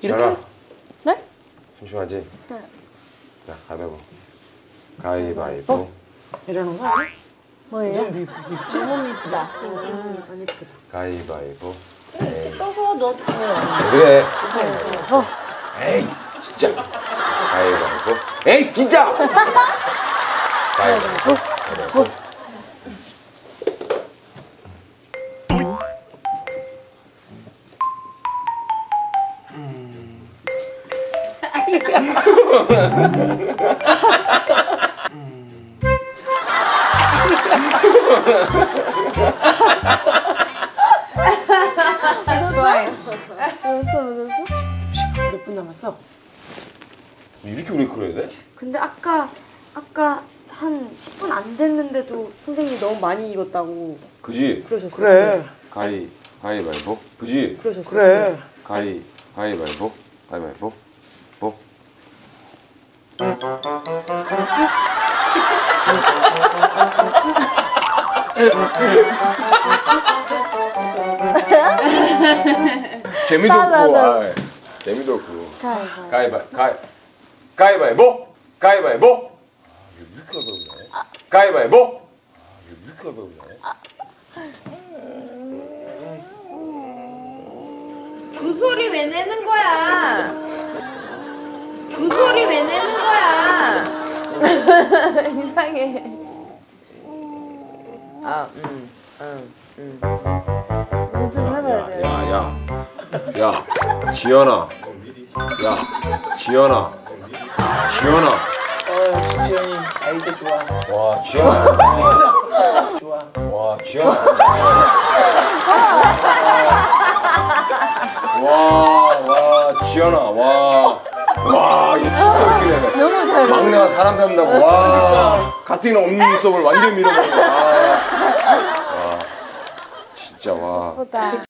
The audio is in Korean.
지연아. 네? 심심하지? 네. 자, 가위바위보. 가위바위보. 이러는 거 아니야? 뭐예요? 재밌다. 안 예쁘다. 가위바위보. 떠서 넣어도 돼. 왜 그래? 에이, 진짜. 가위바위보. 에이, 진짜! 가위바위보. 가위바위보. 좋아해. 몇 분 남았어? 이렇게 오래 끓여야 돼? 근데 아까 한 10분 안 됐는데도 선생님이 너무 많이 익었다고 그지? 그러셨어요. 그래. 가위바위보. 그지? 그러셨어요. 그래. 가위바위보. 가위바위보. 보. 재미도 없고, 재미도 없고. 가위바위보. 가위바위보. 이렇게 어려우네. 가위바위보. 이렇게 어려우네. 그 소리 왜 내는 거야? 그 소리 왜 내는 거야? 이상해. 연습해봐야 돼요. 야, 지연아. 지연아. 역시 지연이 아이디어 좋아. 와, 지연아. 좋아. 와, 지연아. 와, 지연아. 와, 이거 진짜 웃기네. 너무 잘 막내가 사람 닮는다고. 와, 가뜩이나 없는 눈썹을 완전 밀어버리네. 와, 진짜 와. 보다.